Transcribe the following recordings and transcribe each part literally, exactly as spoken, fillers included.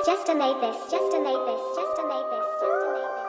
Just to make this, just to make this, just to make this, just to make this.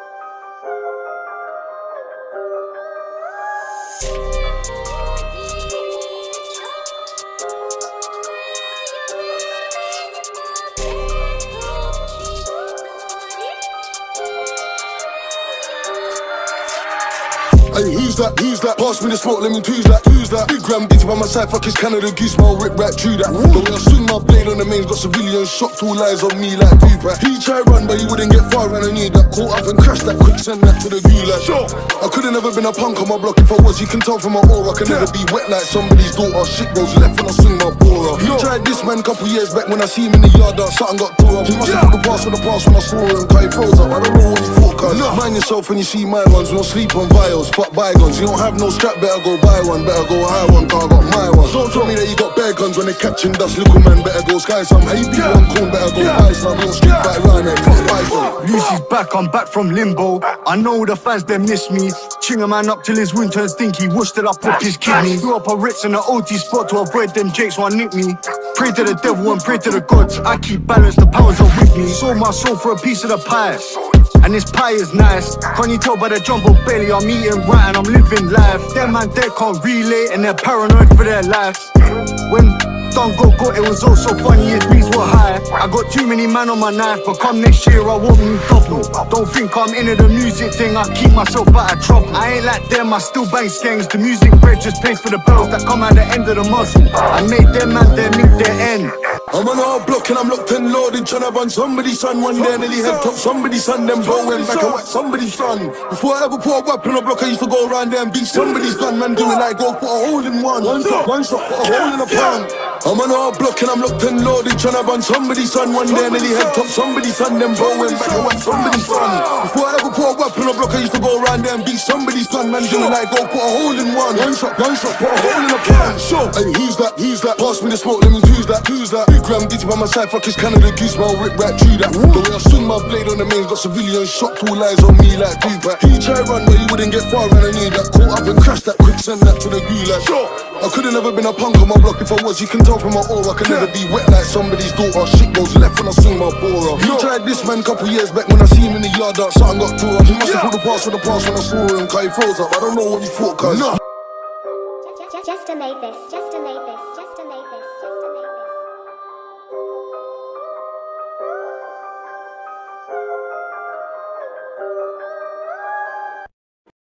Hey, who's that? Who's that? Pass me the smoke, let me twos that. Who's that? Big gram beats by my side, fuck his Canada goose, man, rip right through that. The way I swing my blade on the mains, got civilians shocked, all eyes on me like Dupac. He tried run, but he wouldn't get far, and I need that. Caught up and crashed that quick, send that to the gulag. Sure. I could've never been a punk on my block if I was, you can tell from my aura. I can never be wet like somebody's daughter. Shit goes left when I swing my bora. He tried this man a couple years back when I see him in the yard, that something got tore up. He must have put the pass for the pass when I saw him, cause he froze up. I don't know what he thought, cuz. Mind yourself when you see my ones, we don't sleep on vials, fuck bygones. You don't have no strap, better go buy one, better go high one, cause I got my one. Don't tell me that you got bare guns when they catching dust, little man, better go sky some. Hey, beat one cone, better go buy some. Don't street fight round there, fuck buy some. Lucii's back, I'm back from limbo. I know the fans, they miss me. Ching a man up till his wound turns stinky. Wish that I put his kidney. Grew up a Ritz in the O T spot to avoid them jakes who nick me. Pray to the devil and pray to the gods. I keep balance, the powers are with me. Sold my soul for a piece of the pie, and this pie is nice. Can't you tell by the jumbo belly I'm eating right and I'm living life. Them man they can't relate and they're paranoid for their life. When Don't go go, it was all so funny, his beats were high. I got too many man on my knife, but come next year I want me double. Don't think I'm into the music thing, I keep myself out of trouble. I ain't like them, I still bang skanks. The music bread just pays for the bells that come at the end of the muzzle. I made them man, they meet their end. I'm on our block and I'm locked and loaded, tryna run somebody's son. One day nearly head top somebody's son, then blowing back and whack somebody's son. Before I ever put a weapon on a block, I used to go around there and beat somebody's gun. Man doing like go put a hole in one, one shot, one shot, put a hole in a pound. I'm on our block and I'm locked and loaded, tryna run somebody's son. One day nearly head top somebody's son, then blowing back and whack somebody's son. Before I ever put a weapon on a block, I used to go around there and beat somebody's gun. Man doing like go put a hole in one, one shot, one shot, put a hole in a pound. Hey, who's that? Who's that? Pass me the smoke, let me who's that? Who's that? Big gram beats by my side, fuck his Canada goose, man, rip right through that. The way I swing my blade on the mains, got civilians shocked, all eyes on me like Dupac. He tried run, but he wouldn't get far, and I need that. Caught up and crashed that quick, send that to the gulag. I could've never been a punk on my block if I was, you can tell from my aura. I can never be wet like somebody's daughter. Shit goes left when I swing my bora. He tried this man a couple years back when I see him in the yard, that something got tore up. He must have put the pass for the pass when I saw him, cause he froze up. I don't know what he thought, cuz. Just to make this, just to make this.